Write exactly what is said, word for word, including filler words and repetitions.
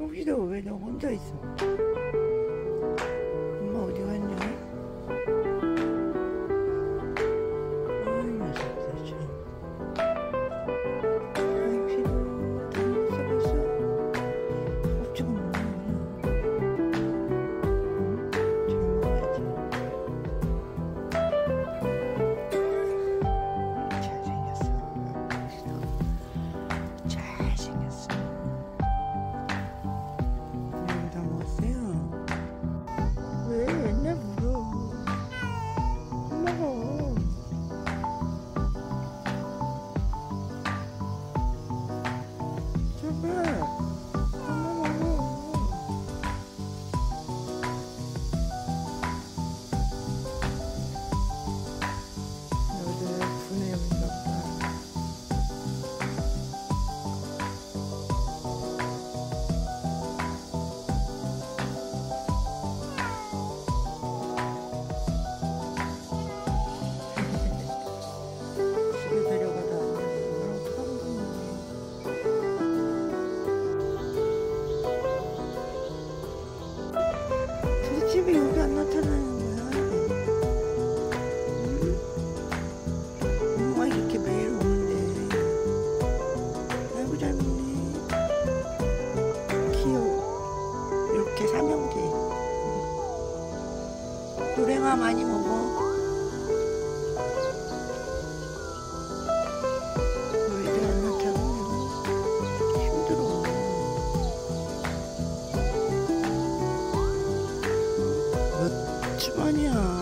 혹시도 왜 너 혼자 있어? 엄마 어디 갔냐? 아이 녀석들 참. 혹시도 다 먹었어 벌써? 꼭지가 먹는구나. 잘 먹어야지. 잘생겼어. 혹시도 잘생겼어. 다 먹었어요? 왜 맨날 물어? 먹어. 제발. 엄마 먹어. 너들 분해인가 보다. 집에 데려가다 안 돼서 나랑 사는 도대체 왜 여기 안 나타나는 거야? 응? 엄마가 이렇게 매일 오는데. 아이고 잘 먹네. 귀여워. 이렇게 삼형제. 노랭아 많이 먹어. 너희들 안 나타나면 힘들어. 몇 주만이야.